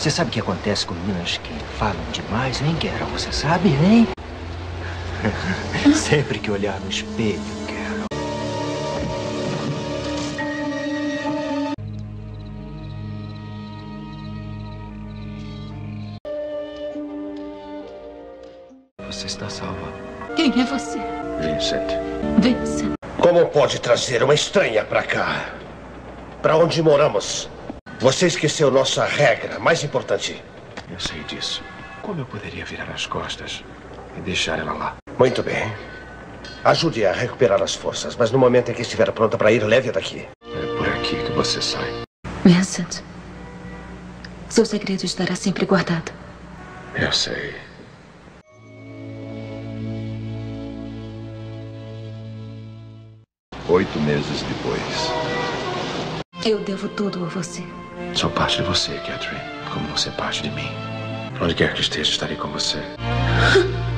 Você sabe o que acontece com meninas que falam demais, hein, Carol? Você sabe, hein? Sempre que olhar no espelho, Carol. Você está salva. Quem é você? Vincent. Vincent. Como pode trazer uma estranha pra cá? Pra onde moramos? Você esqueceu nossa regra mais importante. Eu sei disso. Como eu poderia virar as costas e deixar ela lá? Muito bem. Ajude-a a recuperar as forças, mas no momento em que estiver pronta para ir, leve-a daqui. É por aqui que você sai. Vincent. Seu segredo estará sempre guardado. Eu sei. Oito meses depois. Eu devo tudo a você. Sou parte de você, Catherine. Como você é parte de mim. Onde quer que esteja, estarei com você.